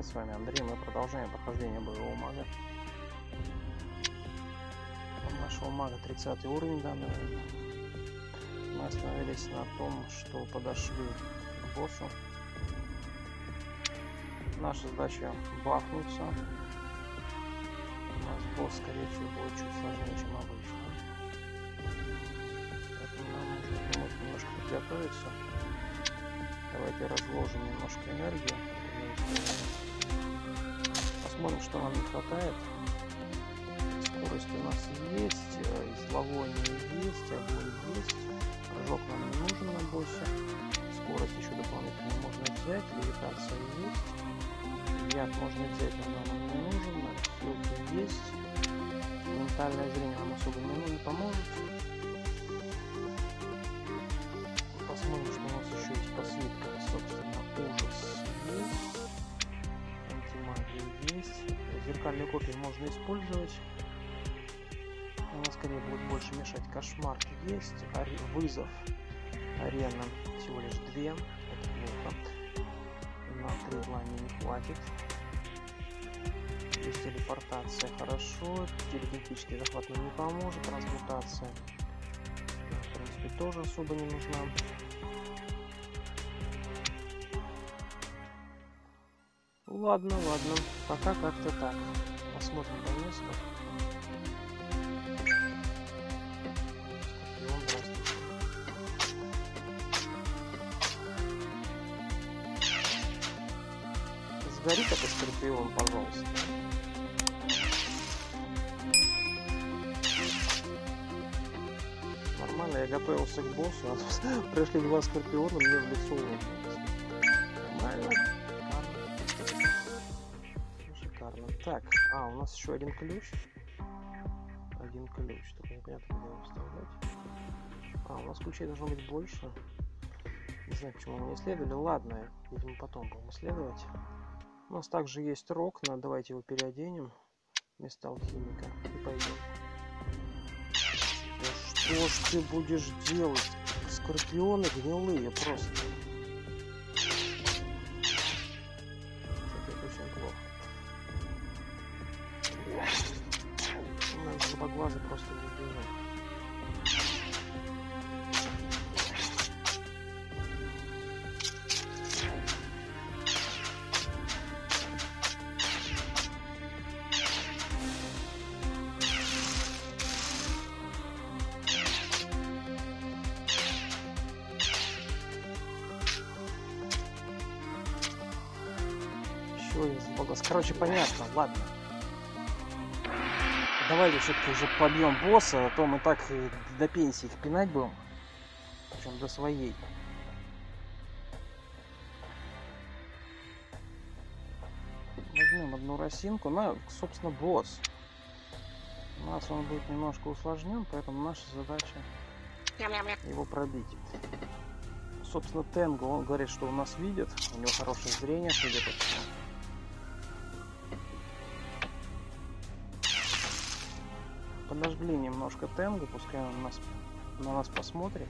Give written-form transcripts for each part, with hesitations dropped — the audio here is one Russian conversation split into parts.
привет, с вами Андрей. Мы продолжаем прохождение боевого мага. У нашего мага 30 уровень данного. Мы остановились на том, что подошли к боссу. Наша задача бафнуться. У нас босс, скорее всего, будет чуть сложнее, чем обычно. Поэтому нам нужно немножко подготовиться. Давайте разложим немножко энергию. Посмотрим, что нам не хватает. Скорость у нас есть, зловоние есть, огонь есть. Прыжок нам не нужен на боссе. Скорость еще дополнительно можно взять. Левитация есть. Яд можно взять, но нам он не нужен. Филки есть. Ментальное зрение нам особо не поможет. Посмотрим, что у нас еще есть по свиткам. Собственно, ужас есть. Антимагия есть. Зеркальные копии можно использовать. Она скорее будет больше мешать. Кошмар есть. Вызов. Арена всего лишь 2. Это плохо. На 3 лани не хватит. Есть телепортация. Хорошо. Телегенетический захват нам не поможет. Трансмутация. В принципе, тоже особо не нужна. Ладно, пока как-то так. Посмотрим по месту. Сгори как скорпион, пожалуйста. Нормально, я готовился к боссу, а пришли 2 скорпиона мне в лицо улыбнулись. Нормально. Шикарно. Так, у нас еще один ключ. Только непонятно, куда его вставлять. У нас ключей должно быть больше. Не знаю, почему мы не исследовали. Ладно, видимо, потом будем исследовать. У нас также есть рог. Давайте его переоденем вместо алхимика и пойдем. Да что ж ты будешь делать? Скорпионы гнилые просто. Это очень плохо. У нас злобоглазы просто не убежит. Короче, понятно, ладно. Давайте все-таки уже побьем босса, а то мы так до пенсии их пинать будем. Причем до своей. Возьмем одну росинку. Собственно, босс. У нас он будет немножко усложнен, поэтому наша задача его пробить. Собственно, Тенго, он говорит, что у нас видит. У него хорошее зрение, судя по всему. Подожгли немножко Тенго, пускай он на нас посмотрит.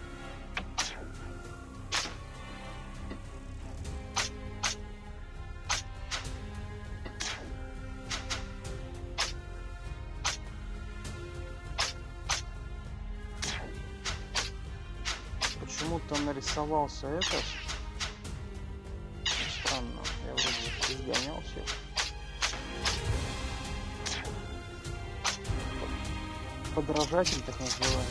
Почему-то нарисовался этот. Странно, я вроде изгонял всех. Подражатель, так называемый.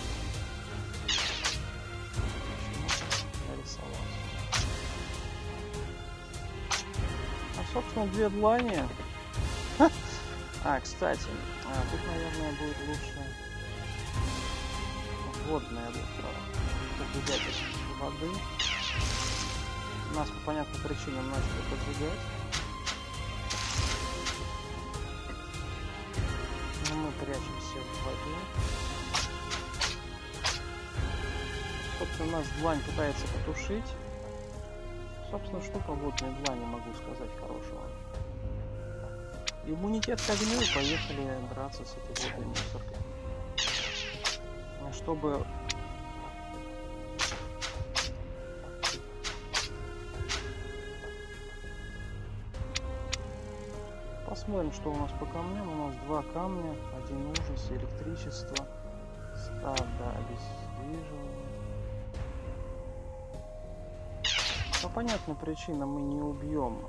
Нарисовался. Собственно, 2 длани. Кстати, тут, наверное, будет лучше водная поджигать воды. Нас по понятным причинам начали поджигать. Мы прячемся в воде. Собственно, нас длань пытается потушить. Собственно, что по водной длани могу сказать хорошего? Иммунитет к огню, и поехали драться с этой водной мусоркой. Чтобы Посмотрим, что у нас по камням. У нас 2 камня, 1 ужас, электричество, стадо обездвиживания. По понятным причинам мы не убьем,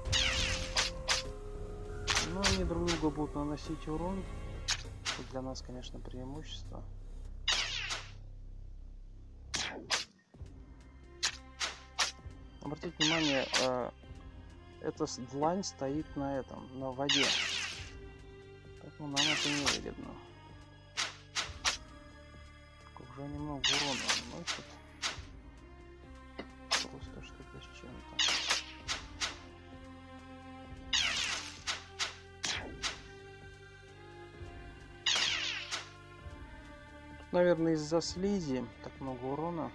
но они друг другу будут наносить урон. Это для нас, конечно, преимущество. Обратите внимание, эта длань стоит на на воде, поэтому нам это не выгодно. Уже немного урона наносит. Просто что-то с чем-то. Тут, наверное, из-за слизи так много урона.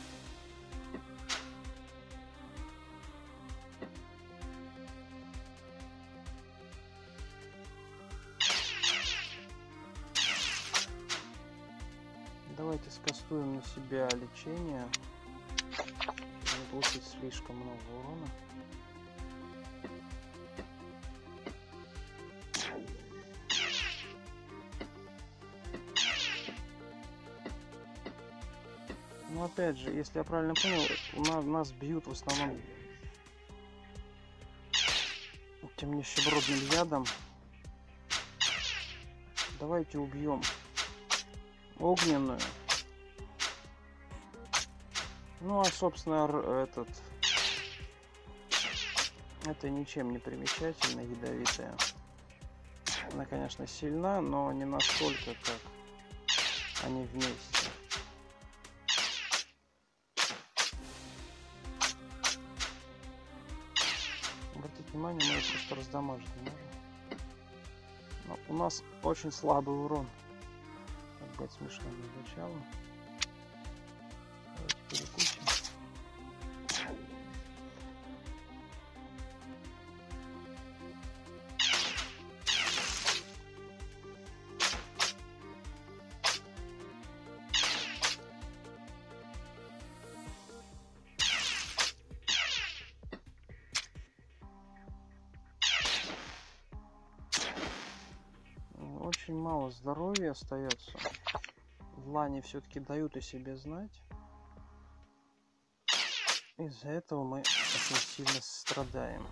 Давайте скастуем на себя лечение, чтобы не получить слишком много урона. Но опять же, если я правильно понял, нас бьют в основном этим нищебродным ядом. Давайте убьем огненную. Ну а собственно это ничем не примечательно, ядовитая. Она, конечно, сильна, но не настолько, как они вместе. Обратите внимание, мы ее просто раздамажить не можем. Но у нас очень слабый урон. Опять смешно для начала. Давайте перекусим. Очень мало здоровья остается. Длани все-таки дают о себе знать. Из-за этого мы очень сильно страдаем.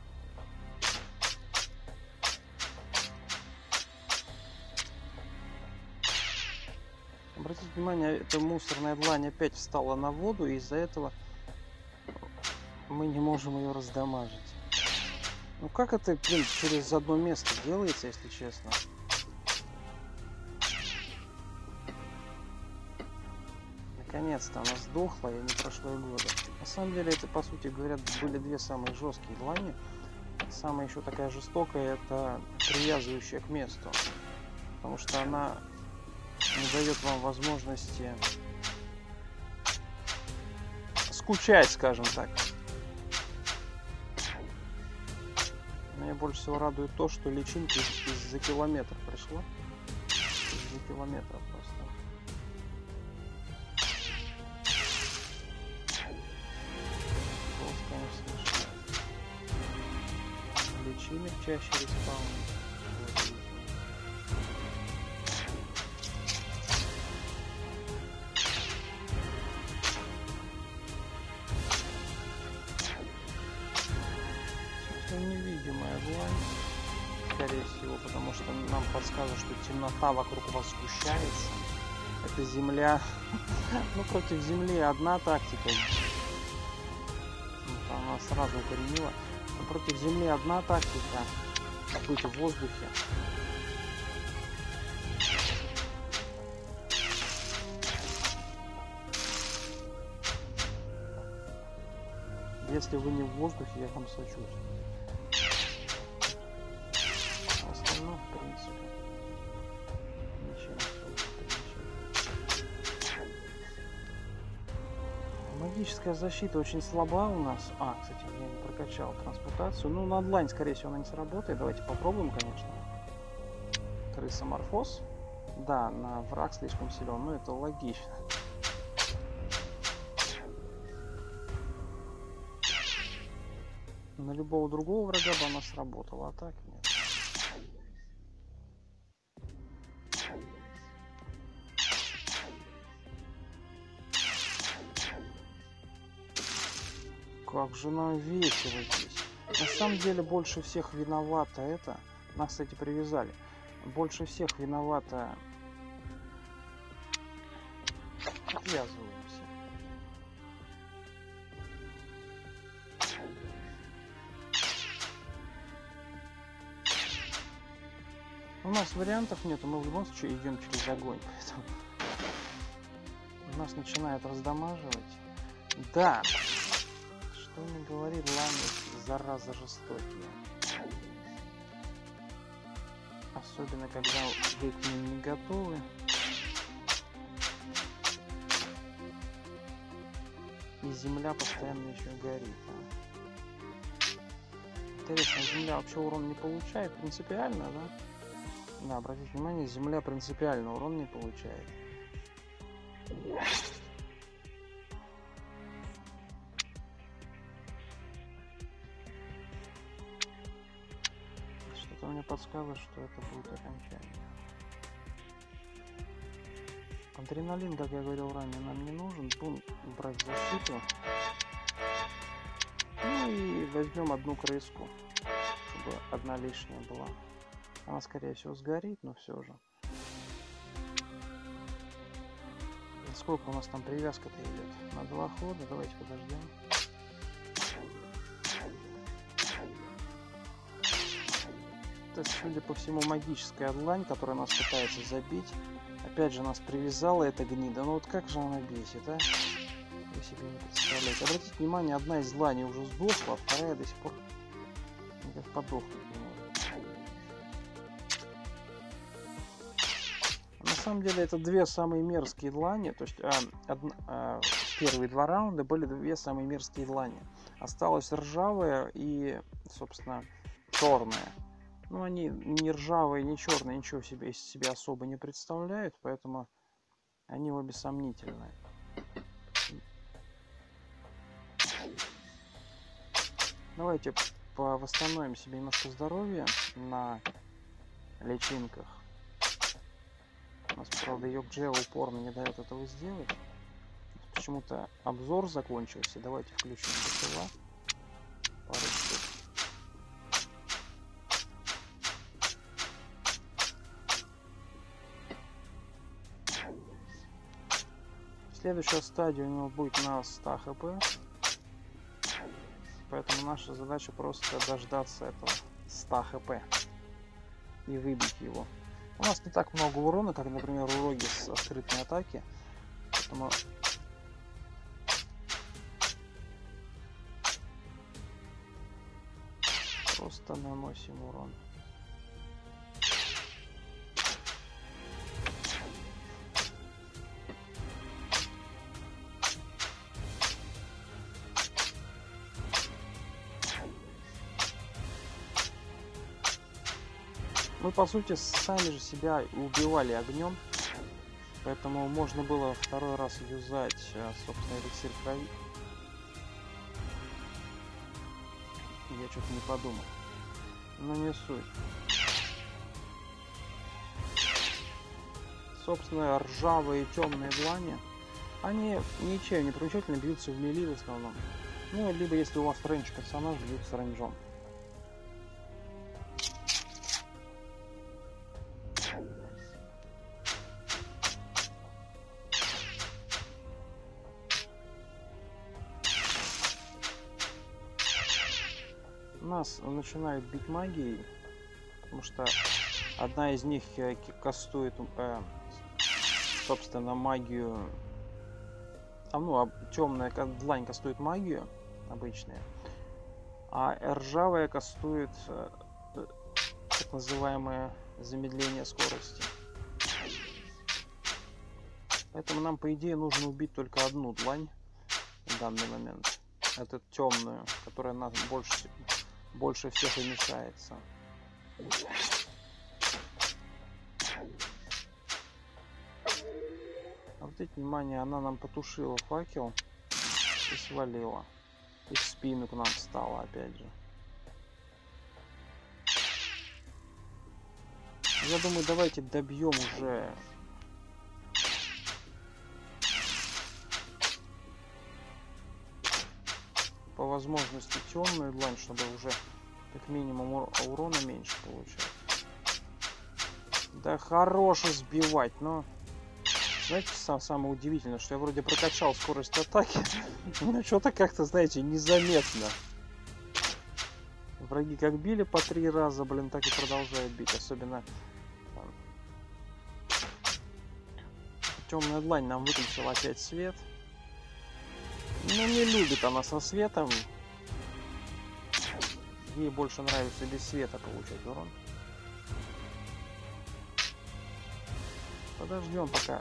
Обратите внимание, эта мусорная длань опять встала на воду, и из-за этого мы не можем ее раздамажить. Ну как это, блин, через одно место делается, если честно? Наконец-то она сдохла, и не прошло и года. На самом деле, это, по сути говоря, были 2 самые жесткие длани. Самая еще такая жестокая — это привязывающая к месту. Потому что она не дает вам возможности скучать, скажем так. Меня больше всего радует то, что личинка из-за километра пришла. Из-за километра просто. Личинок чаще респаунит. Невидимая длань, скорее всего, потому что нам подсказывают, что темнота вокруг вас сгущается. Это земля. Ну, против земли одна тактика. Она сразу укоренила. Но против земли одна тактика. Быть в воздухе. Если вы не в воздухе, я вам сочувствую. Остальное, в принципе, ничем особо. Магическая защита очень слаба у нас. Кстати, я не прокачал трансмутацию. Ну, на онлайн, скорее всего, она не сработает. Давайте попробуем, конечно. Крысоморфоз. Да, на враг слишком силен, но это логично. На любого другого врага бы она сработала, а так нет. Как же нам весело здесь. На самом деле больше всех виновата это. Нас, кстати, привязали. Больше всех виновата... Отвязываемся. У нас вариантов нету, мы в любом случае идем через огонь, поэтому нас начинает раздамаживать. Да, что не говори, Ламис, зараза жестокие. Особенно когда вы к ним не готовы. И земля постоянно еще горит. Интересно, земля вообще урон не получает принципиально, да? Да, обратите внимание, земля принципиально урон не получает. Что-то мне подсказывает, что это будет окончание. Адреналин, как я говорил ранее, нам не нужен. Будем брать защиту. Ну и возьмем одну крыску, чтобы одна лишняя была. Она, скорее всего, сгорит, но все же. Сколько у нас там привязка-то идет? На 2 хода. Давайте подождем. Это, судя по всему, магическая длань, которая нас пытается забить. Опять же, нас привязала эта гнида. Ну вот как же она бесит, а? Вы себе не представляете. Обратите внимание, одна из дланей уже сдохла, а вторая до сих пор никак подохнуть не может. На самом деле это две самые мерзкие длани, то есть первые 2 раунда были 2 самые мерзкие длани. Осталась ржавая и, собственно, черная. Ну, они ни ржавые, ни черные ничего себе из себя особо не представляют, поэтому они обе сомнительные. Давайте восстановим себе немножко здоровья на личинках. У нас, правда, Йокджея упорно не дает этого сделать. Почему-то обзор закончился. Давайте включим БТВ. Пару штук. Следующая стадия у него будет на 100 хп. Поэтому наша задача просто дождаться этого 100 хп и выбить его. У нас не так много урона, как, например, у Роги со скрытной атаки. Поэтому просто наносим урон. Мы, по сути, сами же себя убивали огнем, поэтому можно было 2-й раз юзать, собственно, эликсир крови. Я что-то не подумал. Но не суть. Собственно, ржавые темные длани, они ничем не примечательно, бьются в мили в основном. Ну, либо если у вас рейндж персонаж, бьются рейнджом. Нас начинают бить магией, потому что одна из них кастует, собственно, магию. Темная длань кастует магию обычная, а ржавая кастует так называемое замедление скорости. Поэтому нам, по идее, нужно убить только одну длань в данный момент. Это темную, которая нас больше всех и мешается. Обратите внимание, она нам потушила факел и свалила. И в спину к нам встала опять же. Я думаю, давайте добьем уже. по возможности темную длань, чтобы уже как минимум урона меньше получать. Да хорошо сбивать, но... Знаете, самое удивительное, что я вроде прокачал скорость атаки, но что-то как-то, знаете, незаметно. Враги как били по 3 раза, блин, так и продолжают бить. Особенно темная длань нам выключила опять свет. Но не любит она со светом. Ей больше нравится без света получать урон. Подождем пока.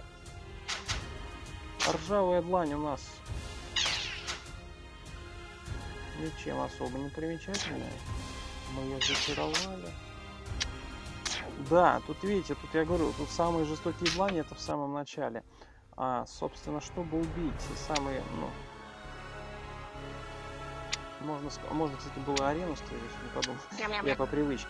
Ржавая длань у нас ничем особо не примечательная. Мы ее зачаровали. Да, тут видите, тут я говорю, тут самые жестокие длани это в самом начале. А, собственно, чтобы убить самые, ну... Можно, кстати, было арену ставить, не подумал. Я по привычке.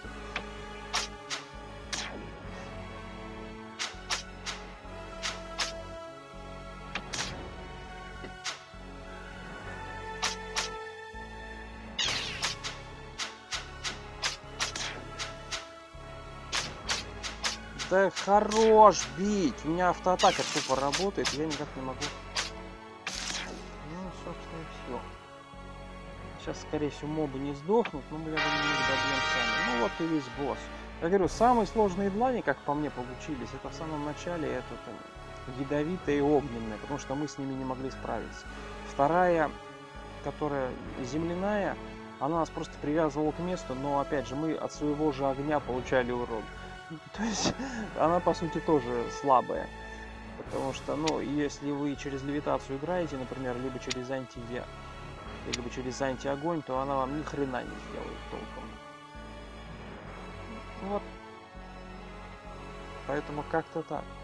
Да хорош бить! У меня автоатака тупо работает, я никак не могу. Ну, собственно, и все. Сейчас, скорее всего, мобы не сдохнут, но я думаю, мы их добьем сами. Ну вот и весь босс. Я говорю, самые сложные длани, как по мне, получились, это в самом начале, это там, ядовитые и огненные, потому что мы с ними не могли справиться. Вторая, которая земляная, она нас просто привязывала к месту, но, опять же, мы от своего же огня получали урон. То есть она по сути тоже слабая, потому что, ну, если вы через левитацию играете, например, либо через анти-я, либо через анти-огонь, то она вам ни хрена не сделает толком. Вот. Поэтому как-то так.